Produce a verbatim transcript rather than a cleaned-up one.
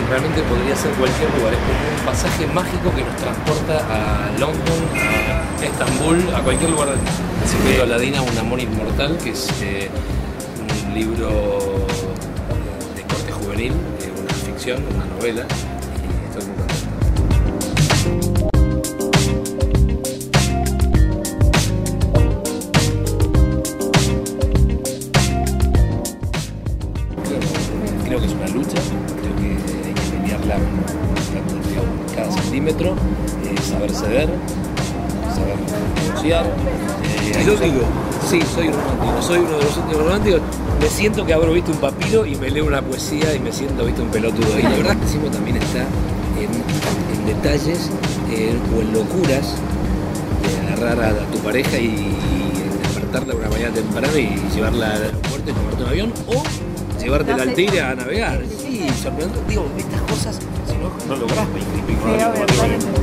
realmente podría ser cualquier lugar. Es como un pasaje mágico que nos transporta a London, a Estambul, a cualquier lugar del mundo. El secreto de Aladina, un amor inmortal, que es eh, un libro de corte juvenil, eh, una ficción, una novela, y estoy muy contento. Creo que es una lucha, creo que hay que pelearla digamos, cada centímetro, eh, saber ceder, saber negociar. Eh, Yo digo, sí, soy romántico, soy uno de los últimos románticos. Me siento que abro visto un papiro y me leo una poesía y me siento visto un pelotudo. Y la verdad que Simo también está en, en detalles eh, o en locuras de agarrar a, a tu pareja y, y despertarla una mañana temprano y llevarla al aeropuerto y tomarte un avión o llevarte al Tigre a navegar. Sí, sorprendente. Digo, estas cosas, si no, no lográs veintipico años.